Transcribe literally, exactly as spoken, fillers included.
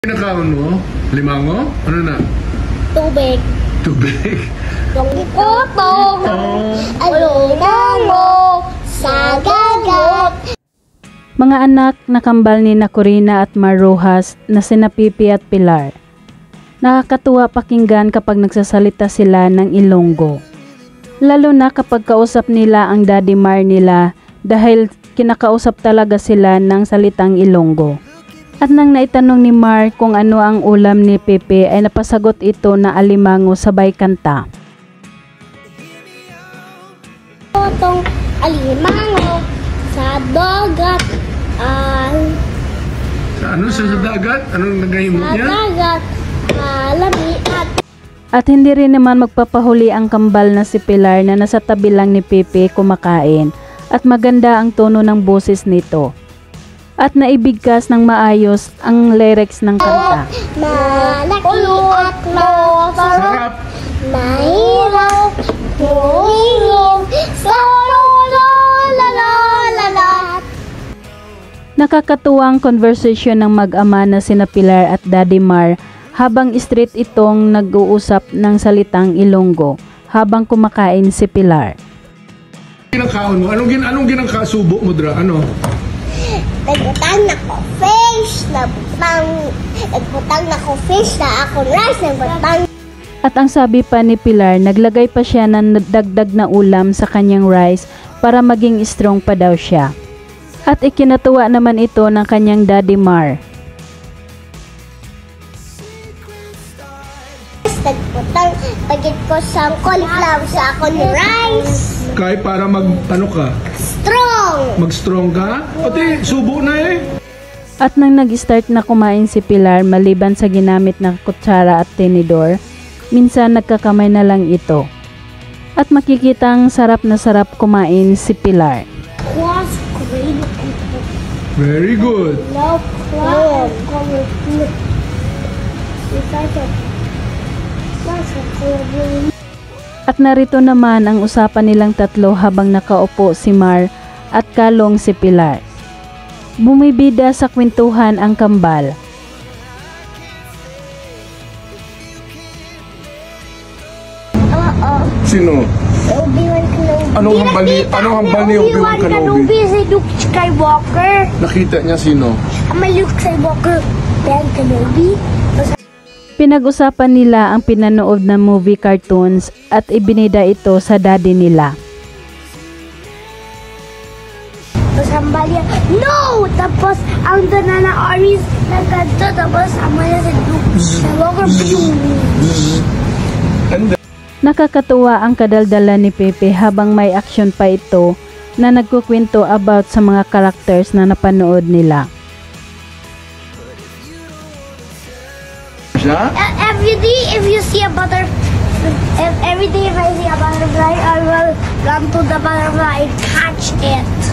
Kinakaon mo? Limango? Ano na? Tubig. Tubig? Yung kutong. Oh. Alimango. Sa gagat. Mga anak na kambal ni na Corina at Marujas na sina Pipi at Pilar. Nakakatuwa pakinggan kapag nagsasalita sila ng Ilonggo. Lalo na kapag kausap nila ang Daddy Mar nila dahil kinakausap talaga sila ng salitang Ilonggo. At nang naitanong ni Mar kung ano ang ulam ni Pepe ay napasagot ito na alimango sabay kanta. Kutong alimango sa dagat. Al Sa ano sa, sa dagat? Anong nagahimot sa niya? dagat. Alamiat. At hindi rin naman magpapahuli ang kambal na si Pilar na nasa tabi lang ni Pepe kumakain at maganda ang tono ng boses nito. At naibigkas ng maayos ang lyrics ng kanta. Malaki at masarap. Sarap! Mahirap. Huwingin. Sa lolololololot. Nakakatuwang conversation ng mag-ama na sina Pilar at Daddy Mar habang street itong nag-uusap ng salitang Ilonggo habang kumakain si Pilar. Kinakaon mo? Anong, gin anong ginangkasubo mo, Dra? Ano? Nagbutang na ko fish. Nagbutang. Nagbutang na ko fish na akong rice. Nagbutang. At ang sabi pa ni Pilar, naglagay pa siya ng dagdag na ulam sa kanyang rice para maging strong pa daw siya. At ikinatuwa naman ito ng kanyang Daddy Mar. Nagbutang. Tagit ko sa cauliflower sa akong rice. Kay para mag, ano ka? Strong. Mag-strong ka? Pati, subo na eh. At nang nag-start na kumain si Pilar maliban sa ginamit na kutsara at tinidor, minsan nagkakamay na lang ito. At makikitang sarap na sarap kumain si Pilar. Was great. Very good. Love club. At narito naman ang usapan nilang tatlo habang nakaupo si Mar at kalong si Pilar. Bumibida sa kwentuhan ang kambal. Oo. Sino? Obi-Wan Kenobi. Anong hambal ni- anong hambal ni Obi-Wan Kenobi? Si Luke Skywalker. Nakita niya sino? Ama Luke Skywalker. Ben Kenobi. Pinag-usapan nila ang pinanood na movie cartoons at ibinida ito sa daddy nila. Tapos hambal niya, no! Tapos ang Danana Aris nagkanto. Tapos ama niya si Luke Skywalker. And then, Nakakatuwa ang kadaldala ni Pepe habang may action pa ito na nagkukwento about sa mga characters na napanood nila. siya? Uh, every day, if you see a butter, if every day if I see a butterfly, I will run to the butterfly and catch it.